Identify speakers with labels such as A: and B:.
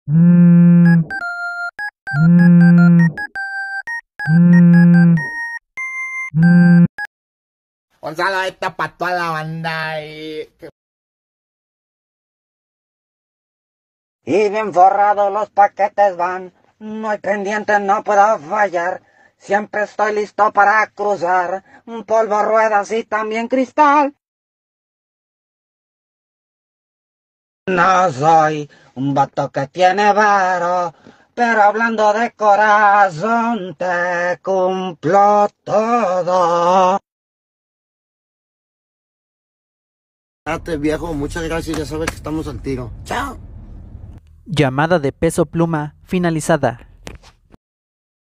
A: Gonzalo, esta para toda la banda
B: Y bien forrados los paquetes van, no hay pendiente, no puedo fallar. Siempre estoy listo para cruzar, un polvo, ruedas y también cristal. No soy un vato que tiene varo, pero hablando de corazón te cumplo todo.
C: Date, viejo, muchas gracias, ya sabes que estamos al tiro. Chao.
D: Llamada de Peso Pluma finalizada.